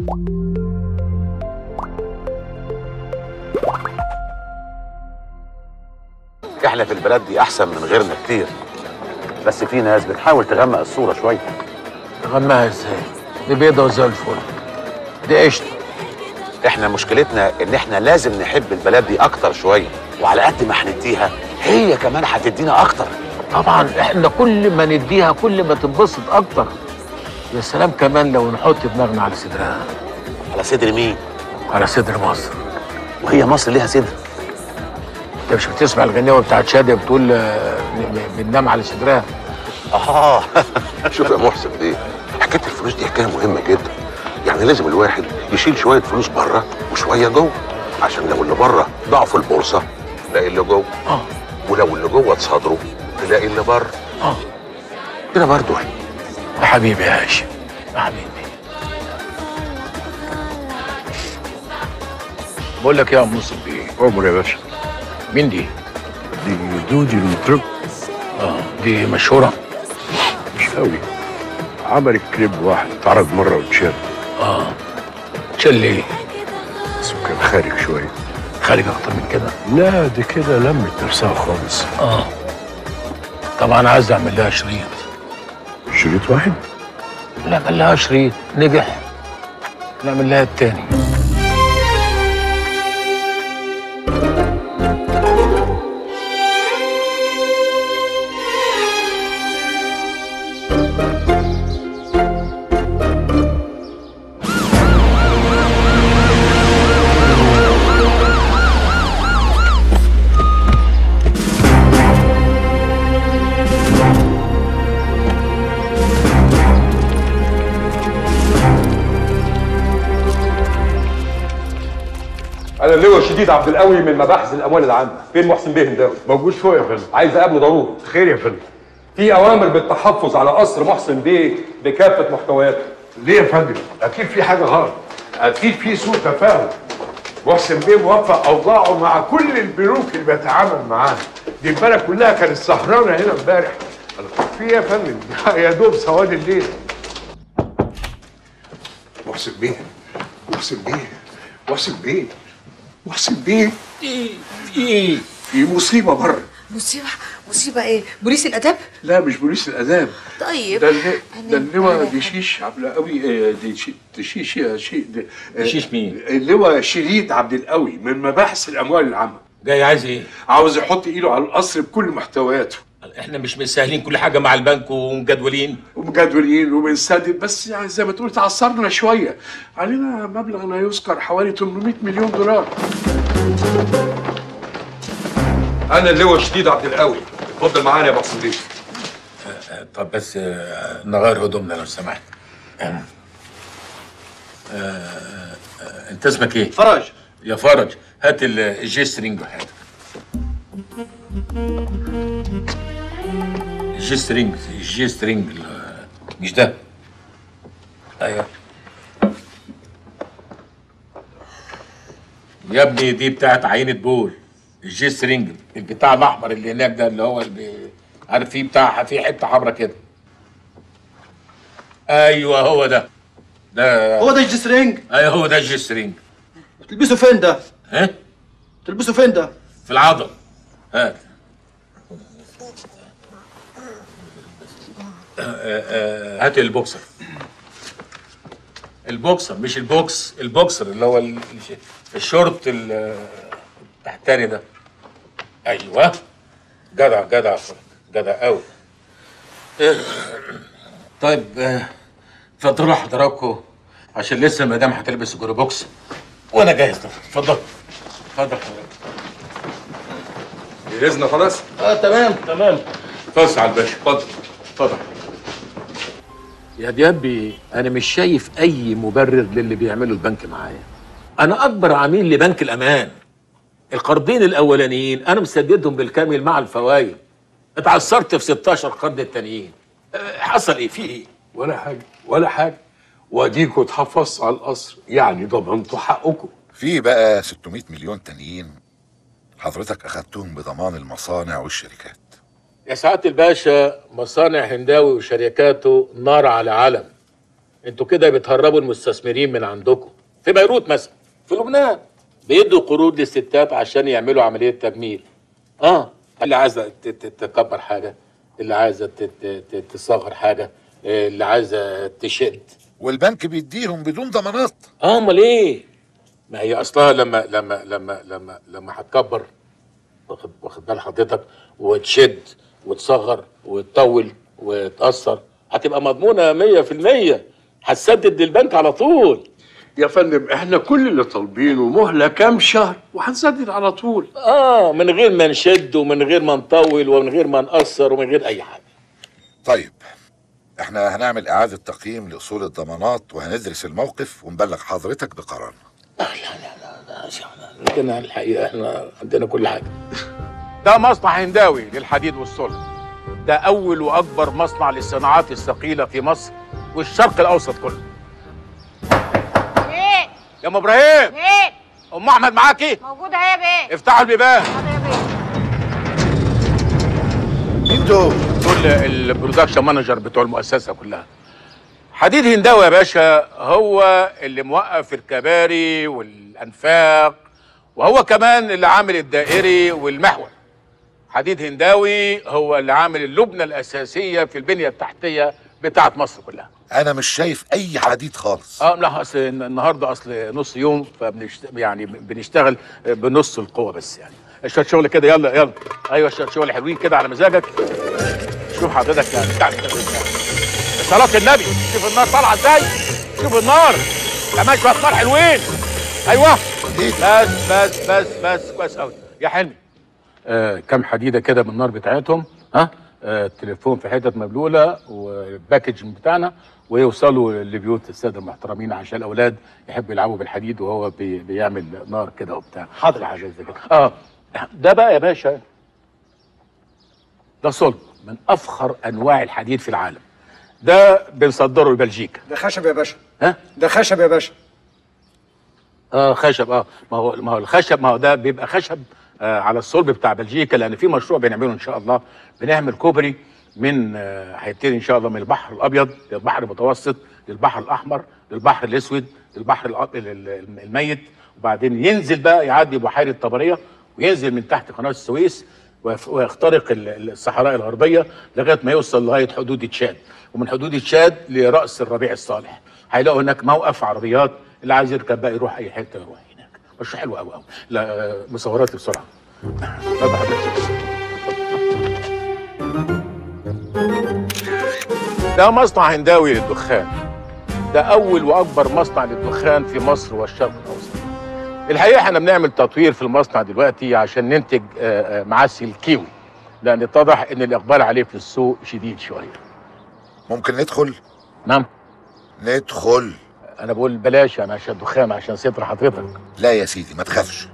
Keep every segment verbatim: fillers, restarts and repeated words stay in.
احنا في البلد دي احسن من غيرنا كتير، بس في ناس بتحاول تغمق الصوره شويه. تغمقها ازاي؟ دي بيضه وزي الفل، دي قشطه. احنا مشكلتنا ان احنا لازم نحب البلد دي اكتر شويه، وعلى قد ما هنديها هي كمان هتدينا اكتر. طبعا احنا كل ما نديها كل ما تنبسط اكتر. يا سلام كمان لو نحط دماغنا على صدرها. على صدر مين؟ على صدر مصر. وهي مصر ليها صدر؟ انت مش بتسمع الغنيوه بتاعت شاديه بتقول بننام على صدرها؟ اه شوف يا محسن بيه، حكايه الفلوس دي حكايه مهمه جدا. يعني لازم الواحد يشيل شويه فلوس بره وشويه جوه، عشان لو اللي بره ضاع في البورصه تلاقي اللي جوه، اه ولو اللي جوه اتصادروا تلاقي اللي بره. اه كده برضه. يا حبيبي يا هاشم، يا حبيبي. بقول لك يا ام نصر بيه. عمر يا باشا. مين دي؟ دي دودي المطرب. اه دي مشهوره؟ مش قوي، عملت كليب واحد اتعرض مره واتشال. اه اتشال ليه؟ بس كان خارج شويه. خارج اكتر من كده؟ لا دي كده لمت نفسها خالص. اه طبعا عايز اعمل لها شريط. شريط واحد؟ نعمل لها شريط نجح نعمل لها التاني. أنا اللواء الشديد عبد القوي من مباحث الأموال العامة. فين محسن بيه هنداوي؟ موجود فوق يا فندم. عايز أقابله ضروري. خير يا فندم. في أوامر بالتحفظ على قصر محسن بيه بكافة محتوياته. ليه يا فندم؟ أكيد في حاجة غلط. أكيد في سوء تفاهم. محسن بيه موفق أوضاعه مع كل البنوك اللي بيتعامل معاها. دي البلد كلها كانت سهرانة هنا امبارح. في إيه يا فندم؟ يا دوب سواد الليل. محسن بيه محسن بيه محسن بيه محسن بيه ايه في ايه؟ في مصيبة بره. مصيبة؟ مصيبة ايه؟ بوليس الآداب؟ لا مش بوليس الآداب. طيب ده اللي ده اللواء دشيش عبد القوي. دشيش يا شيء. دشيش مين؟ اللواء شديد عبد القوي من مباحث الأموال العامة. جاي عايز ايه؟ عاوز يحط ايده على القصر بكل محتوياته. احنا مش مسهلين كل حاجه مع البنك ومجدولين ومجدولين وبنسدد، بس يعني زي ما تقول تعثرنا شويه. علينا مبلغ لا يذكر حوالي ثمانمائة مليون دولار. أنا اللواء الشديد عبد القوي. اتفضل معانا يا محسن بيه. طب بس آه نغير هدومنا لو سمحت. آه آه انت اسمك ايه؟ فرج. يا فرج هات الجي سترينج وحياتك. الجي سترينج الجي سترينج مش ده. ايوه يا ابني دي بتاعت عينة بول. الجي سترينج البتاع الاحمر اللي هناك ده اللي هو اللي عارف فيه بتاع فيه حته حمراء كده. ايوه هو ده. ده هو ده الجي سترينج؟ ايوه هو ده الجي سترينج. تلبسه فين ده؟ ها؟ تلبسه فين ده؟ في العضل. هات. هات البوكسر. البوكسر مش البوكس، البوكسر اللي هو الشورت التحتاني ده. ايوه جدع جدع جدع قوي. طيب اتفضلوا حضراتكم عشان لسه المدام هتلبس الجوري بوكس وانا جاهز. اتفضل اتفضل حضرتك. جهزنا خلاص؟ اه تمام تمام. اتفضل على الباشا. اتفضل اتفضل. يا ديابي انا مش شايف اي مبرر للي بيعمله البنك معايا. انا اكبر عميل لبنك الامان. القرضين الاولانيين انا مسددهم بالكامل مع الفوائد. اتعثرت في ستاشر قرض التانيين. أه حصل ايه؟ في ايه؟ ولا حاجه ولا حاجه. واديكوا اتحفظتوا على القصر، يعني ضمنتوا حقكم. في بقى ستمائة مليون تانيين حضرتك اخدتهم بضمان المصانع والشركات. يا سعاده الباشا مصانع هنداوي وشركاته نار على علم. انتوا كده بتهربوا المستثمرين من عندكم. في بيروت مثلا، في لبنان بيدوا قروض للستات عشان يعملوا عمليه تجميل. اه اللي عايزه تكبر حاجه، اللي عايزه تصغر حاجه، اللي عايزه تشد، والبنك بيديهم بدون ضمانات. اه امال ايه؟ ما هي اصلها لما لما لما لما لما هتكبر، واخد واخد بال حضرتك، وتشد وتصغر وتطول وتأثر، هتبقى مضمونه مية في المية، هتسدد للبنك على طول. يا فندم احنا كل اللي طالبينه مهله كام شهر وهنسدد على طول. اه من غير ما نشد ومن غير ما نطول ومن غير ما نقصر ومن غير اي حاجه. طيب احنا هنعمل اعاده تقييم لاصول الضمانات وهندرس الموقف ونبلغ حضرتك بقرارنا. لا لا لا لا عندنا الحقيقه احنا عندنا كل حاجه. ده مصنع هنداوي للحديد والصلب. ده اول واكبر مصنع للصناعات الثقيله في مصر والشرق الاوسط كله. ايه يا ام ابراهيم؟ ايه ام احمد معاكي؟ موجوده اهي يا بيه. افتحوا البيبان. مين دول؟ دول البرودكشن مانجر بتوع المؤسسه كلها. حديد هنداوي يا باشا هو اللي موقف الكباري والانفاق، وهو كمان اللي عامل الدائري والمحور. حديد هنداوي هو اللي عامل اللبنه الاساسيه في البنيه التحتيه بتاعت مصر كلها. انا مش شايف اي حديد خالص. اه لا اصل النهارده اصل نص يوم فبنشت... يعني بنشتغل بنص القوه بس يعني. شويه شغل كده يلا يلا. ايوه شويه شغل حلوين كده على مزاجك. شوف حضرتك يعني بتاع صلاة النبي، شوف النار طالعه ازاي، شوف النار كمان شويه نار حلوين. ايوه بس بس بس بس كويس قوي يا حلمي. آه كام حديده كده من النار بتاعتهم، ها آه التليفون في حتت مبلوله والباكج بتاعنا، ويوصلوا لبيوت الساده المحترمين عشان الاولاد يحبوا يلعبوا بالحديد وهو بي بيعمل نار كده وبتاع. حاضر. حاجات زي كده. اه ده بقى يا باشا ده صلب من افخر انواع الحديد في العالم. ده بنصدره لبلجيكا. ده خشب يا باشا. ها؟ ده خشب يا باشا. اه خشب. اه ما هو ما هو الخشب ما هو ده بيبقى خشب آه على الصلب بتاع بلجيكا، لان في مشروع بنعمله ان شاء الله، بنعمل كوبري من هيبتدي آه ان شاء الله من البحر الابيض للبحر المتوسط للبحر الاحمر للبحر الاسود للبحر الميت، وبعدين ينزل بقى يعدي بحيره طبريه وينزل من تحت قناه السويس ويخترق الصحراء الغربيه لغايه ما يوصل لغايه حدود تشاد، ومن حدود تشاد لراس الربيع الصالح. هيلاقوا هناك موقف عربيات، اللي عايز يركب بقى يروح اي حته يروح هناك. مشروع حلو قوي قوي. لا مصورات بسرعه. اتفضل حضرتك. ده مصنع هنداوي للدخان. ده اول واكبر مصنع للدخان في مصر والشرق الاوسط. الحقيقه احنا بنعمل تطوير في المصنع دلوقتي عشان ننتج معسل الكيوي، لان اتضح ان الاقبال عليه في السوق شديد شويه. ممكن ندخل؟ نعم ندخل. انا بقول بلاش انا عشان الدخان عشان ستر حضرتك. لا يا سيدي ما تخافش.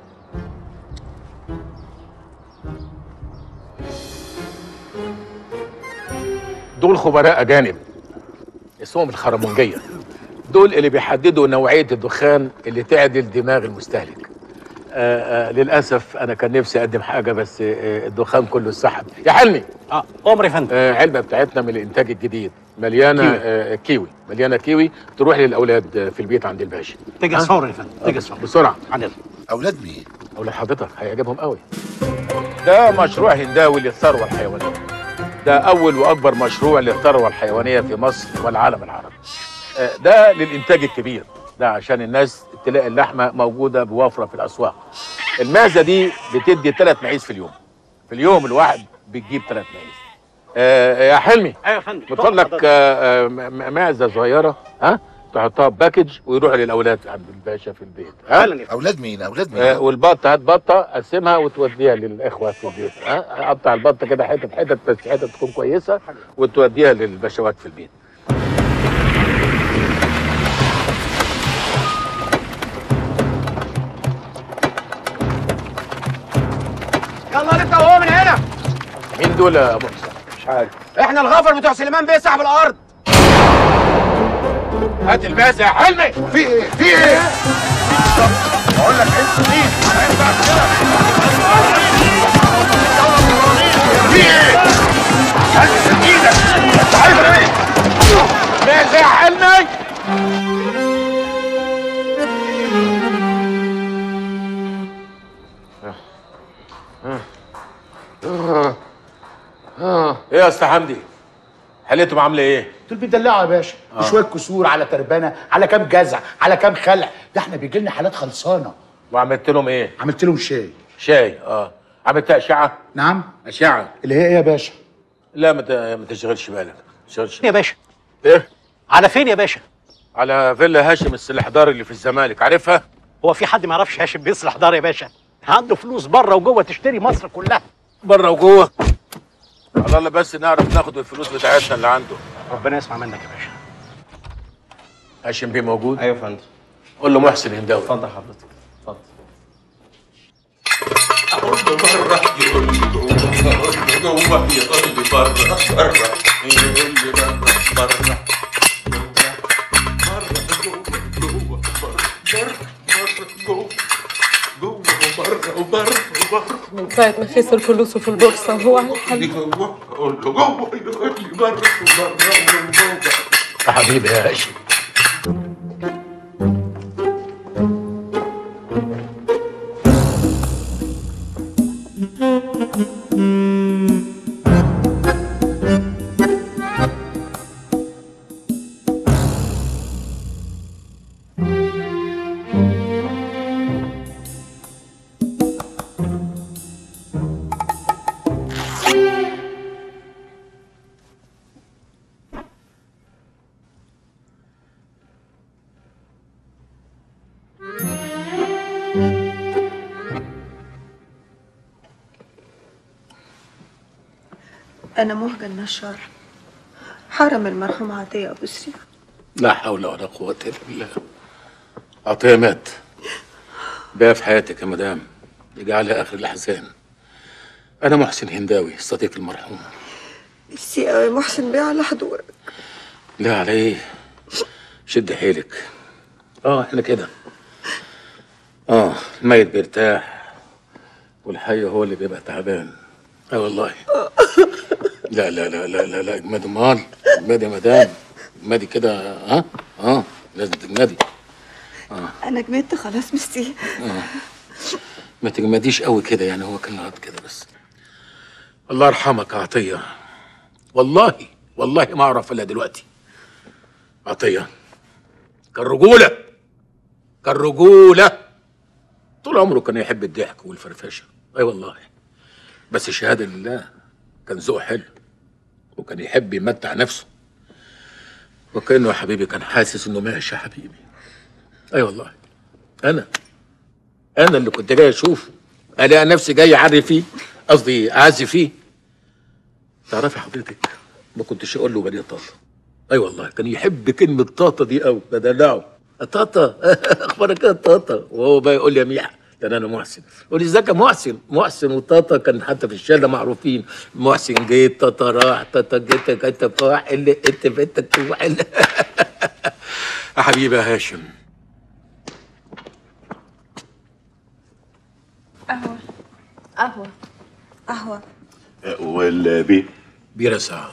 دول خبراء اجانب اسمهم الخرمونجيه. دول اللي بيحددوا نوعيه الدخان اللي تعدل دماغ المستهلك. آآ آآ للاسف انا كان نفسي اقدم حاجه بس الدخان كله اتسحب. يا حلمي اه امر يا فندم. علبه بتاعتنا من الانتاج الجديد مليانه كيوي. كيوي مليانه كيوي تروح للاولاد في البيت عند الباشا. تجهز فورا يا فندم. تجهز فورا بسرعه. عندنا. اولاد مين؟ اولاد حضرتك هيعجبهم قوي. ده مشروع هنداوي للثروه الحيوانيه. ده اول واكبر مشروع للثروه الحيوانيه في مصر والعالم العربي. ده للانتاج الكبير، ده عشان الناس تلاقي اللحمه موجوده بوفره في الاسواق. المعزه دي بتدي ثلاث معيز في اليوم. في اليوم الواحد بتجيب ثلاث معيز. آه يا حلمي. ايوه يا فندم. بتقول لك آه معزه صغيره ها تحطها باكج ويروح للاولاد عند الباشا في البيت. ها اولاد مين؟ اولاد مين؟ آه والبطه هات بطه قسمها وتوديها للاخوه في البيت. ها قطع البطه كده حتت حتت بس حتت تكون كويسه وتوديها للبشوات في البيت. يلا نبدا وهو من هنا. مين دول يا ابو حسام؟ مش عارف. احنا الغفر بتوع سليمان بيه صاحب الارض. هات الماسة يا حلمي. في ايه؟ في ايه؟ بقول لك انت مين؟ في ايه؟ هات ايدك. انت عايز ايه؟ ماسة يا حلمي. يا استاذ حمدي، حالتهم عامله ايه؟ دول بيدلعوا يا باشا، آه. شويه كسور على تربانه على كام جزع على كام خلع، ده احنا بيجي لنا حالات خلصانه. وعملت لهم ايه؟ عملت لهم شاي. شاي اه. عملت اشعه؟ نعم. اشعه اللي هي ايه يا باشا؟ لا ما ت- ما تشغلش بالك، ما تشغلش يا باشا. ايه؟ على فين يا باشا؟ على فيلا هاشم السلحدار اللي في الزمالك، عارفها؟ هو في حد ما يعرفش هاشم بيصلح دار يا باشا؟ عنده فلوس بره وجوه تشتري مصر كلها. بره وجوه؟ على الله بس نعرف ناخد الفلوس بتاعتنا اللي عنده. ربنا يسمع منك يا باشا. هاشم بيه موجود؟ ايوه يا فندم. قول له محسن هنداوي. اتفضل حضرتك، اتفضل. اقول له بره يقول لي جوه، اقول له جوه يقول لي بره، بره يقول لي بره، بره من ساعة ما خسر فلوسه في البورصة وهو على الحل. اقول له جوه يقول لي بره، بره جوه. يا حبيبي يا هاشم. أنا مهجة النشار، حرم المرحوم عطية أبو سريع. لا حول ولا قوة إلا بالله. عطية مات. بقى في حياتك يا مدام، اجعلها آخر الأحزان. أنا محسن هنداوي صديق المرحوم. ميرسي أوي محسن بيه على حضورك. لا على إيه؟ شد حيلك. آه إحنا كده. آه الميت بيرتاح والحي هو اللي بيبقى تعبان. آه والله. لا لا لا لا لا لا اجمدي امال، اجمدي يا مدام، اجمدي كده. ها اه لازم تجمدي. اه أنا جمدت خلاص ميرسي. اه ما تجمديش قوي كده، يعني هو كان غلط كده بس. الله يرحمك يا عطيه. والله والله ما اعرف الا دلوقتي. عطيه كان رجوله، كان رجوله. طول عمره كان يحب الضحك والفرفشه. اي أيوة والله. بس شهاده لله كان ذوقه حلو وكان يحب يمتع نفسه، وكانه يا حبيبي كان حاسس انه ماشي يا حبيبي. اي أيوة والله. انا انا اللي كنت جاي اشوفه الاقي نفسي جاي اعري فيه، قصدي اعزي فيه. تعرفي حضرتك ما كنتش اقول له بني طاطا. اي أيوة والله كان يحب كلمه طاطا دي قوي، بدلعه طاطا اخبارك ايه يا طاطا، وهو بقى يقول لي يا ميحة ده انا محسن. يقول لي ازيك يا محسن. محسن وطاطا كان حتى في الشارع معروفين. محسن جيت طاطا راح، طاطا جيت جيت فاح اللي انت بنتك تروح يا حبيبي يا هاشم. قهوة قهوة قهوة ولا بيه بيرة ساعة.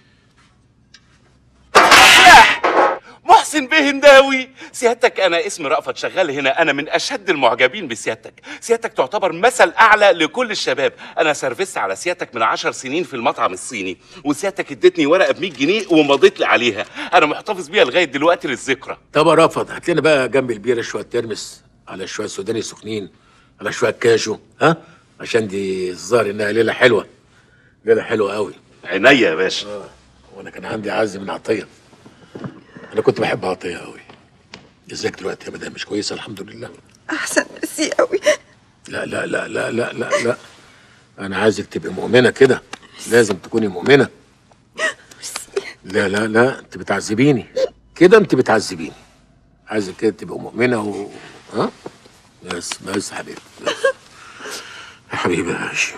محسن بيه هنداوي، سيادتك انا اسمي رأفت شغال هنا، انا من اشد المعجبين بسيادتك. سيادتك تعتبر مثل اعلى لكل الشباب. انا سرفست على سيادتك من عشر سنين في المطعم الصيني، وسيادتك ادتني ورقه ب مية جنيه ومضيت لي عليها، انا محتفظ بيها لغايه دلوقتي للذكرى. طب يا رأفت هات لنا بقى جنب البيرة شوية ترمس على شوية سوداني سخنين على شوية كاجو، ها؟ عشان دي الظاهر انها ليلة حلوة، ليلة حلوة قوي. عينيا يا باشا. اه وانا كان عندي عز من عطية. انا كنت بحب عطية قوي. ازيك دلوقتي يا مدام؟ مش كويسة الحمد لله؟ أحسن ميرسي أوي. لا لا لا لا لا لا لا انا عايزك تبقي مؤمنة كده، لازم تكوني مؤمنة. لا لا لا انت بتعذبيني كده، انت بتعذبيني. عايزك كده تبقى مؤمنة و ها بس بس يا حبيبي بس. يا حبيبي يا هاشم.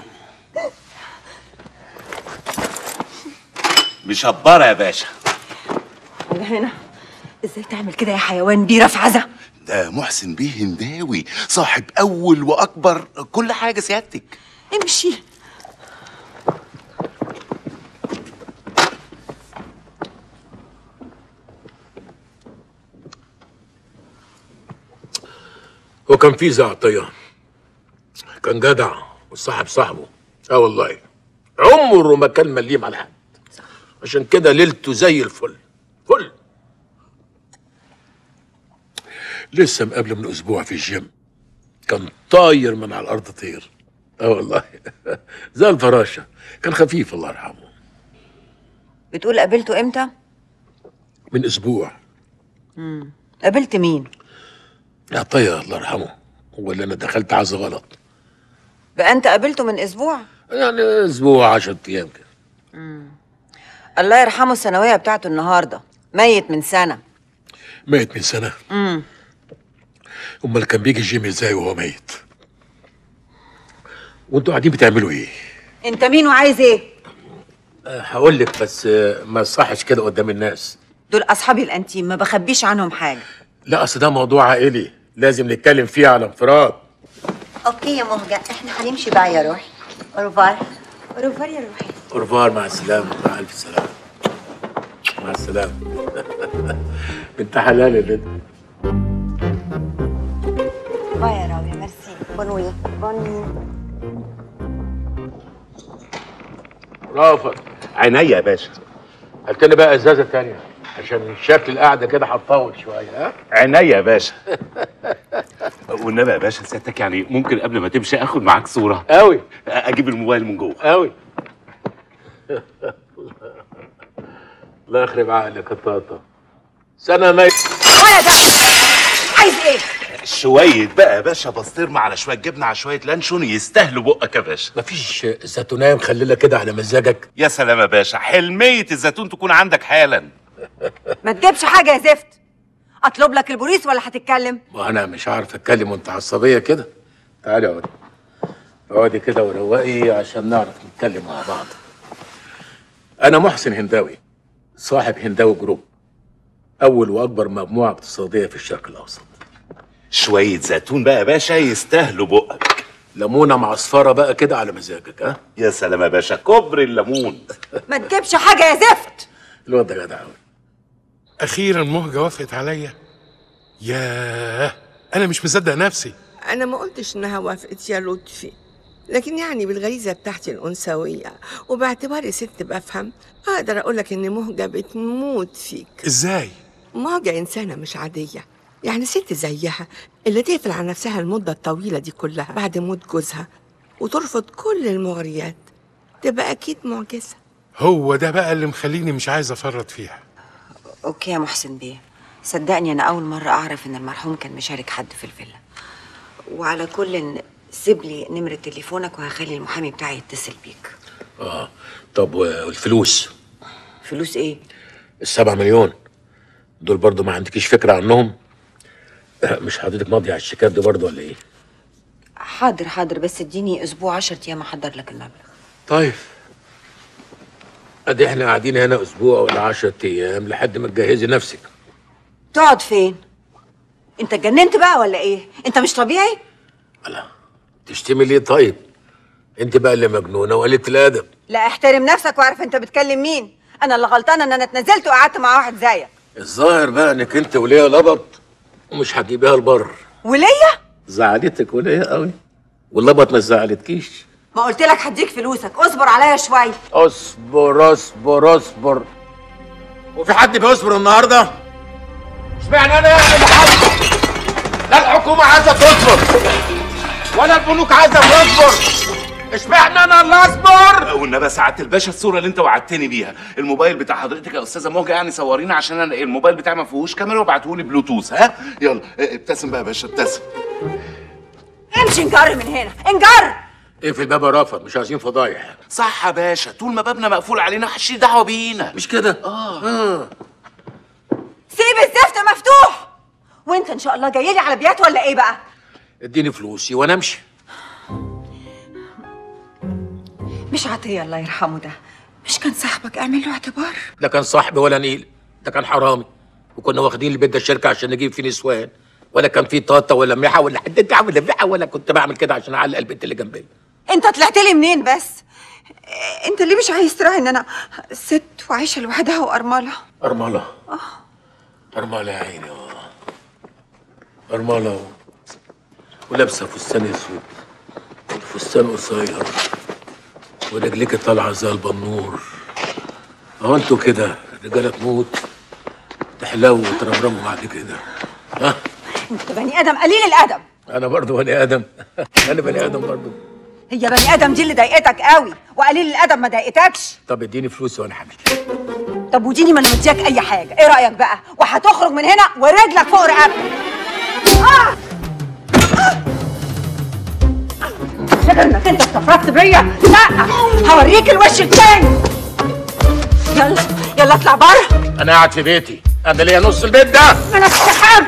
مشبرة يا باشا. أنا هنا. إزاي تعمل كده يا حيوان بيه رفعزة؟ ده محسن بيه هنداوي صاحب اول واكبر كل حاجه سيادتك. امشي. هو كان في زي عطية، كان جدع وصاحب صاحبه. اه والله عمره ما كان مليم على حد. عشان كده ليلته زي الفل فل. لسه مقابله من اسبوع في الجيم، كان طاير من على الارض طير. اه والله زي الفراشه، كان خفيف الله يرحمه. بتقول قابلته امتى؟ من اسبوع. امم قابلت مين؟ يا طير الله يرحمه، هو اللي انا دخلت عزا غلط. بقى انت قابلته من اسبوع؟ يعني اسبوع عشرة ايام كده. امم الله يرحمه الثانويه بتاعته النهارده، ميت من سنه. ميت من سنه؟ امم امال كان بيجي الجيم ازاي وهو ميت؟ وانتوا قاعدين بتعملوا ايه؟ انت مين وعايز ايه؟ أه هقول لك، بس أه ما يصحش كده قدام الناس. دول اصحابي الانتيم، ما بخبيش عنهم حاجه. لا اصل ده موضوع عائلي لازم نتكلم فيه على انفراد. اوكي يا مهجة، احنا هنمشي بقى يا روحي. اوروفار. اوروفار يا روحي. اورفار، مع السلامه، مع الف سلامه. مع السلامه. بنت حلال اللي انت. باي يا راوية، ميرسي. بونوي. بونوي. رافض. عينيا يا باشا. هات لنا بقى ازازه تانية عشان شكل القعده كده هتطول شويه. ها؟ عينيا يا باشا. والنبي يا باشا سيادتك يعني ممكن قبل ما تمشي اخد معاك صوره؟ قوي. اجيب الموبايل من جوه. قوي. الله يخرب عقلك يا طاطا. سنه ميت. ولا ده عايز ايه؟ شويه بقى يا باشا بسطرمه على شويه جبنه على شويه لانشون يستاهلوا بقك يا باشا. مفيش زيتونيه مخلله كده على مزاجك؟ يا سلام يا باشا، حلميه الزيتون تكون عندك حالا. ما تجيبش حاجه يا زفت. اطلب لك البوليس ولا هتتكلم؟ ما انا مش عارف اتكلم وانت عصبيه كده. تعالي اقعدي اقعدي كده وروقي عشان نعرف نتكلم مع بعض. انا محسن هنداوي، صاحب هنداوي جروب، اول واكبر مجموعه اقتصاديه في الشرق الاوسط. شويه زيتون بقى يا باشا يستاهلوا بقك. ليمونه معصفره بقى كده على مزاجك. ها؟ يا سلام يا باشا، كبر الليمون. ما تجيبش حاجه يا زفت. الواد ده جدع قوي. اخيرا مهجة وافقت عليا. ياه، انا مش مصدق نفسي. أنا ما قلتش إنها وافقت يا لطفي، لكن يعني بالغريزة بتاعتي الأنثوية وباعتباري ست بفهم، أقدر أقولك إن مهجة بتموت فيك. إزاي؟ مهجة إنسانة مش عادية، يعني ست زيها اللي تقفل على نفسها المدة الطويلة دي كلها بعد موت جوزها وترفض كل المغريات، تبقى أكيد معجزة. هو ده بقى اللي مخليني مش عايز أفرط فيها. اوكي يا محسن بيه، صدقني انا اول مره اعرف ان المرحوم كان مشارك حد في الفيلا. وعلى كل سيب لي نمره تليفونك وهخلي المحامي بتاعي يتصل بيك. اه طب والفلوس؟ فلوس ايه؟ السبعة مليون دول برضو ما عندكيش فكره عنهم؟ مش حضرتك ماضي على الشيكات دي برضو ولا ايه؟ حاضر حاضر، بس اديني اسبوع عشرة ايام احضر لك المبلغ. طيب ادي احنا قاعدين هنا اسبوع ولا عشرة ايام لحد ما تجهزي نفسك. تقعد فين؟ انت اتجننت بقى ولا ايه؟ انت مش طبيعي؟ تشتمي ليه طيب؟ انت بقى اللي مجنونه وقلة الادب. لا احترم نفسك واعرف انت بتكلم مين. انا اللي غلطانه ان انا اتنزلت وقعدت مع واحد زيك. الظاهر بقى انك انت وليا لبط ومش هتجيبيها البر. وليا؟ زعلتك وليا قوي واللبط ما زعلتكيش. ما قلت لك هديك فلوسك، اصبر عليا شويه. اصبر اصبر اصبر. وفي حد بيصبر النهارده؟ اشمعنى انا يعني اللي حاصل؟ لا الحكومه عايزه تصبر ولا البنوك عايزه تصبر. اشمعنى انا اللي اصبر؟ والنبي سعاده الباشا الصوره اللي انت وعدتني بيها، الموبايل بتاع حضرتك يا استاذه موجه يعني صورينا عشان انا الموبايل بتاعي ما فيهوش كاميرا وابعتهولي بلوتوث. ها يلا ابتسم بقى يا باشا ابتسم. امشي انجر من هنا انجر. اقفل الباب يا رافض، مش عايزين فضايح. صح يا باشا، طول ما بابنا مقفول علينا محدش دعوه بينا. مش كده؟ اه اه سيب الزفت مفتوح. وانت ان شاء الله جاي لي على بيات ولا ايه بقى؟ اديني فلوسي وانا امشي. مش عطيه الله يرحمه ده مش كان صاحبك؟ اعمل له اعتبار. ده كان صاحبي ولا نيل، ده كان حرامي، وكنا واخدين البيت ده الشركه عشان نجيب فيه نسوان، ولا كان فيه طاطا ولا ميحه ولا حد ولا ميحه، ولا كنت بعمل كده عشان اعلق البنت اللي جنبي. انت طلعت لي منين بس؟ انت ليه مش عايز تراعي ان انا ست وعايشه لوحدها وارمله؟ ارمله؟ اه ارمله يا عيني. اه ارمله ولابسه فستان اسود والفستان قصير ورجليك طالعه زي البنور. هو انتوا كده رجاله تموت تحلو وترمرموا بعد كده. ها؟ انت بني ادم قليل الادب. انا برضه بني ادم. انا بني ادم برضه. هي بني ادم دي اللي ضايقتك قوي وقليل الادب ما ضايقتكش. طب اديني فلوس وانا همشي. طب وديني ما انا مدياك اي حاجه، ايه رايك بقى؟ وهتخرج من هنا ورجلك فوق رقبتك. اه فاكر انك انت استفردت بيا؟ لا، هوريك الوش التاني. يلا يلا اطلع بره. انا قاعد في بيتي، انا ليا نص البيت ده. ما نفس حاجه.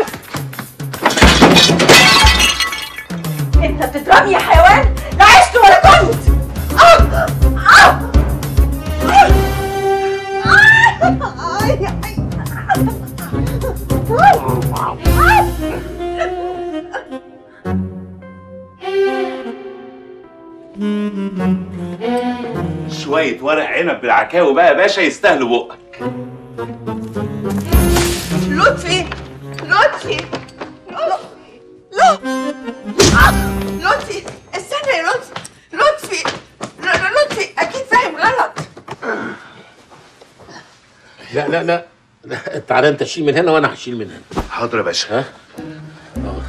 انت بتضربني يا حيوان؟ لا عشت ولا كنت. آه. آه. شوية ورق عنب بالعكاوي بقى يا باشا يستاهلوا بقك. لطفي لطفي لطفي استنى يا لطفي لطفي لطفي اكيد فاهم غلط. لا لا لا لا، تعالى انت شيل من هنا وانا هشيل من هنا. حاضر يا باشا. ها؟ اه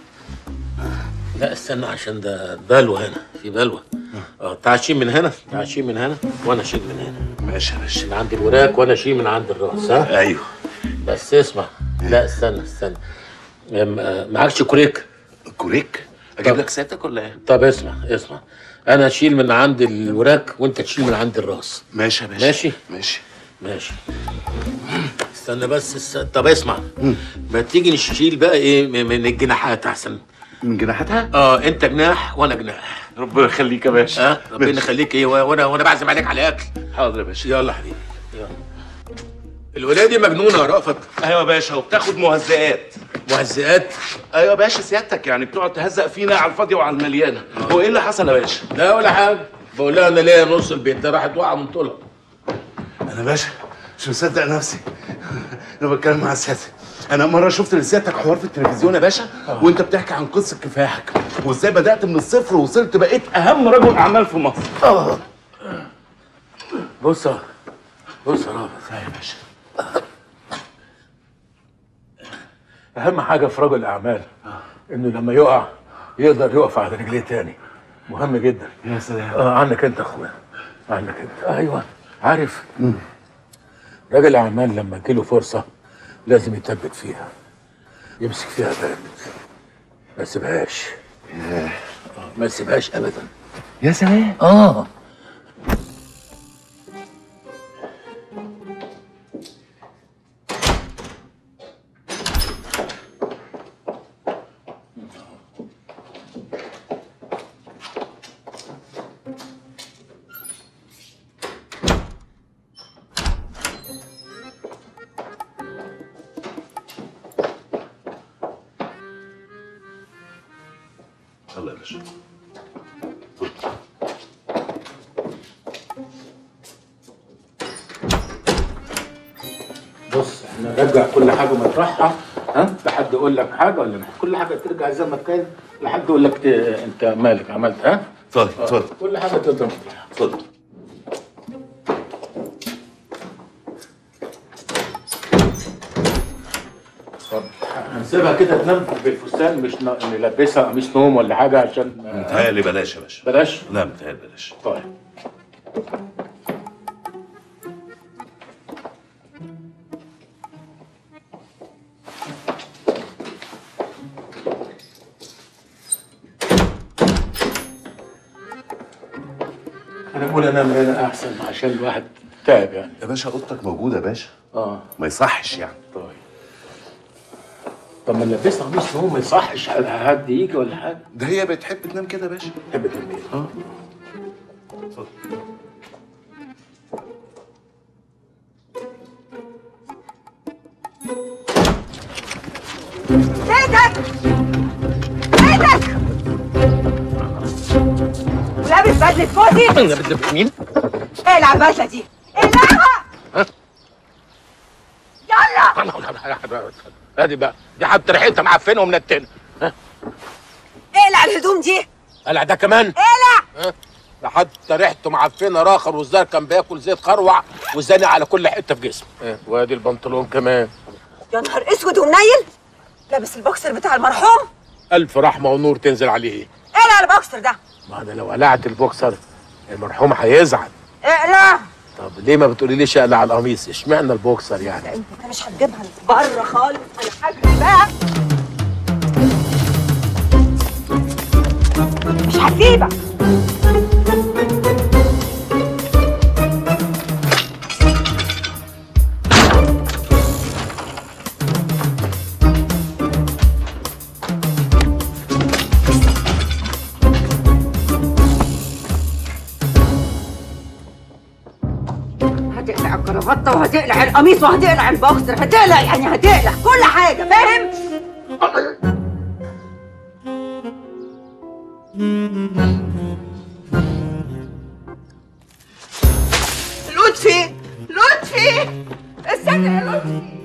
لا استنى عشان ده بلوه هنا، في بلوه. اه تعال شيل من هنا، تعال شيل من هنا وانا اشيل من هنا. ماشي يا باشا. من عند الوراك وانا اشيل من عند الراس. ها؟ ايوه. بس اسمع، لا استنى استنى، معكش كوريك؟ كوريك؟ اجيب لك سيادتك ولا ايه؟ طب اسمع اسمع، انا اشيل من عند الوراك وانت تشيل من عند الراس. ماشي يا باشا. ماشي؟ ماشي ماشي. استنى بس استنى. طب اسمع، ما تيجي نشيل بقى ايه من الجناحات احسن. من جناحاتها؟ اه انت جناح وانا جناح. ربنا يخليك يا باشا. اه ربنا يخليك. ايه وانا وانا بعزم عليك على اكل. حاضر يا باشا. يلا حبيبي يلا. الولايه دي مجنونه يا رأفت. ايوه يا باشا، وبتاخد مهزئات. مهزئات؟ ايوه يا باشا، سيادتك يعني بتقعد تهزق فينا على الفاضيه وعلى المليانه. هو ايه اللي حصل يا باشا؟ لا ولا حاجه، بقول لها انا ليا نص البيت ده، راحت واقعه من طولها. انا باشا مش مصدق نفسي. انا بتكلم مع سيادتك. انا مره شفت لسيادتك حوار في التلفزيون يا باشا، وانت بتحكي عن قصه كفاحك وازاي بدات من الصفر ووصلت بقيت اهم رجل اعمال في مصر. اه بص بص يا رافت. يا باشا، اهم حاجه في رجل الاعمال انه لما يقع يقدر يقف على رجليه تاني. مهم جدا. يا سلام. اه عنك انت يا اخويا، عنك انت. ايوه عارف، راجل الاعمال لما تجيله فرصه لازم يثبت فيها، يمسك فيها جامد، ما يسيبهاش. ياه. ما يسيبهاش ابدا. يا سلام. اه يلا يا باشا. بص احنا نرجع كل حاجه مطرحها. ها لحد يقول لك حاجه ولا لا، كل حاجه ترجع زي ما كان لحد يقول لك إيه انت مالك عملت. ها اتفضل اتفضل. كل حاجه تقدر مطرحها. اتفضل. هنسيبها كده تنام بالفستان، مش نلبسها قميص نوم ولا حاجه عشان متهيألي بلاش يا باشا. بلاش؟ لا متهيألي بلاش. طيب انا بقول انام هنا احسن عشان الواحد تعب يعني. يا باشا اوضتك موجوده يا باشا. اه ما يصحش يعني. طيب طب ما نلبسها قميص نوم ما يصحش حد يجي ولا حاجه. ده هي بتحب تنام كده يا باشا. تحب تنام كده. اه اتفضل. ايدك ايدك ولابس بدله فوزي. انا بدله مين؟ اقلع البدله دي، اقلعها. يلا ادي بقى دي حتى ريحتها معفنه ومنتنه. ها اقلع الهدوم دي. قلع ده كمان؟ اقلع. ها ده حتى ريحته معفنه راخر، والزار كان بياكل زيت خروع وزانق على كل حته في جسمه. إيه؟ وادي البنطلون كمان. يا نهار اسود ومنيل، لابس البوكسر بتاع المرحوم. الف رحمه ونور تنزل عليه. اقلع البوكسر ده. ما انا لو قلعت البوكسر المرحوم هيزعل. اقلع. طب ليه ما بتقوليليش اقلع القميص؟ اشمعنى البوكسر يعني؟ لا انت مش هتجيبها بره خالص، انا هجري بقى. مش هسيبك. هتقلع الكرافته وهتقلع القميص وهتقلع البوكسر، هتقلع يعني هتقلع كل حاجه، فاهم؟ لطفي لطفي استنى يا لطفي.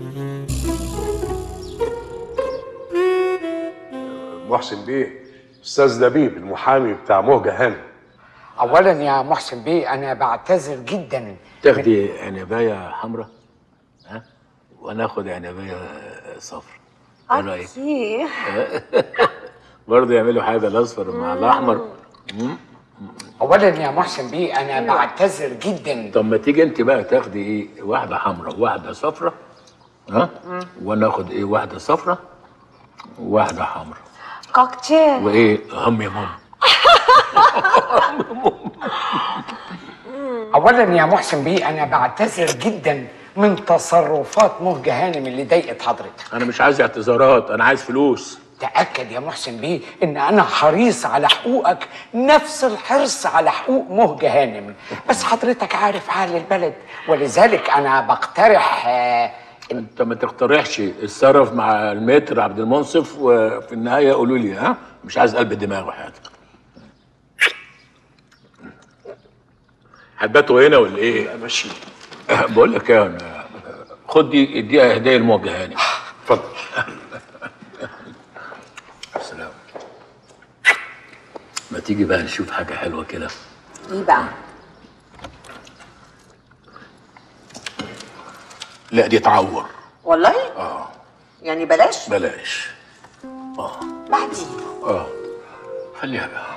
محسن بيه، استاذ لبيب المحامي بتاع مهجة هانم. اولا يا محسن بيه انا بعتذر جدا. تاخدي عنبايه حمراء ها وانا اخد عنبايه صفر، ايه رايك؟ برضه يعملوا حاجه الاصفر مع الاحمر. اولا يا محسن بيه انا بعتذر جدا. طب ما تيجي انت بقى تاخدي ايه، واحده حمراء وواحده صفراء ها، وانا اخد ايه، واحده صفراء وواحده حمراء. كوكتيل. وايه هم يا ماما. اولا يا محسن بيه انا بعتذر جدا من تصرفات مهجة هانم اللي ضايقت حضرتك. انا مش عايز اعتذارات، انا عايز فلوس. تأكد يا محسن بيه ان انا حريص على حقوقك نفس الحرص على حقوق مهجة هانم، بس حضرتك عارف حال البلد ولذلك انا بقترح. آه انت ما تقترحش، اتصرف مع المتر عبد المنصف وفي النهايه قولوا لي ها، مش عايز قلب دماغ وحياتك. هتباتوا هنا ولا ايه؟ ماشي. بقول لك ايه، انا خد دي اديها هديه لموجه هاني. اتفضل. السلام. ما تيجي بقى نشوف حاجه حلوه كده. ايه بقى؟ لا دي تعور. والله؟ اه. يعني بلاش؟ بلاش. اه. بعدين. اه. خليها بقى.